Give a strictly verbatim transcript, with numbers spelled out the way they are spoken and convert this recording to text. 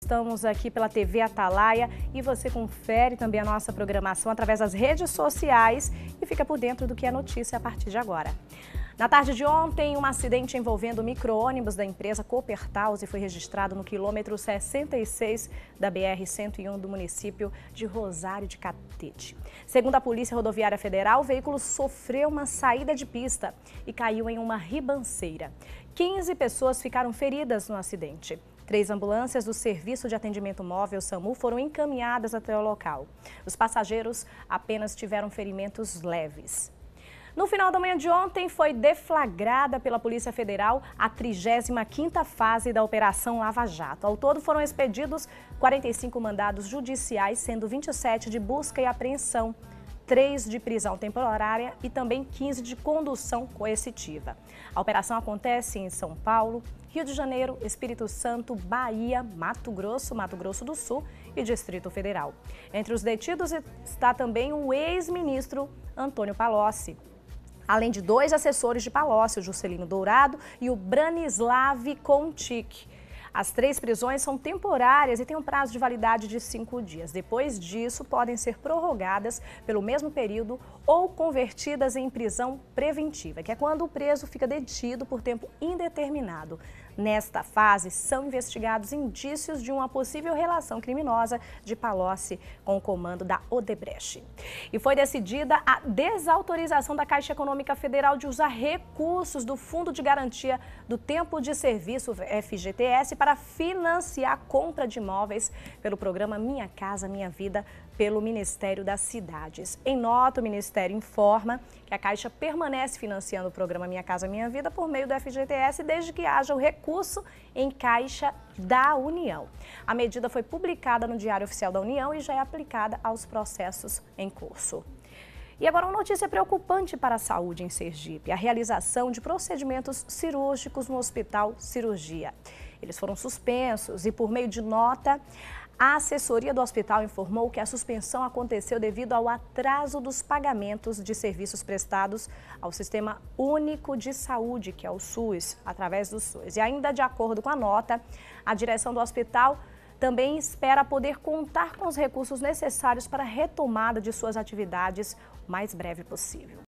Estamos aqui pela T V Atalaia e você confere também a nossa programação através das redes sociais e fica por dentro do que é notícia a partir de agora. Na tarde de ontem, um acidente envolvendo o micro-ônibus da empresa Coopertause foi registrado no quilômetro sessenta e seis da B R cento e um do município de Rosário de Catete. Segundo a Polícia Rodoviária Federal, o veículo sofreu uma saída de pista e caiu em uma ribanceira. quinze pessoas ficaram feridas no acidente. Três ambulâncias do Serviço de Atendimento Móvel SAMU foram encaminhadas até o local. Os passageiros apenas tiveram ferimentos leves. No final da manhã de ontem, foi deflagrada pela Polícia Federal a trigésima quinta fase da Operação Lava Jato. Ao todo, foram expedidos quarenta e cinco mandados judiciais, sendo vinte e sete de busca e apreensão, três de prisão temporária e também quinze de condução coercitiva. A operação acontece em São Paulo, Rio de Janeiro, Espírito Santo, Bahia, Mato Grosso, Mato Grosso do Sul e Distrito Federal. Entre os detidos está também o ex-ministro Antônio Palocci, além de dois assessores de Palocci, o Juscelino Dourado e o Branislav Contic. As três prisões são temporárias e têm um prazo de validade de cinco dias. Depois disso, podem ser prorrogadas pelo mesmo período ou convertidas em prisão preventiva, que é quando o preso fica detido por tempo indeterminado. Nesta fase, são investigados indícios de uma possível relação criminosa de Palocci com o comando da Odebrecht. E foi decidida a desautorização da Caixa Econômica Federal de usar recursos do Fundo de Garantia do Tempo de Serviço, F G T S, para financiar a compra de imóveis pelo programa Minha Casa Minha Vida, pelo Ministério das Cidades. Em nota, o Ministério informa que a Caixa permanece financiando o programa Minha Casa Minha Vida por meio do F G T S, desde que haja o recurso em caixa da União. A medida foi publicada no Diário Oficial da União e já é aplicada aos processos em curso. E agora uma notícia preocupante para a saúde em Sergipe: a realização de procedimentos cirúrgicos no Hospital Cirurgia. Eles foram suspensos e, por meio de nota, a assessoria do hospital informou que a suspensão aconteceu devido ao atraso dos pagamentos de serviços prestados ao Sistema Único de Saúde, que é o SUS, através do SUS. E ainda de acordo com a nota, a direção do hospital também espera poder contar com os recursos necessários para a retomada de suas atividades o mais breve possível.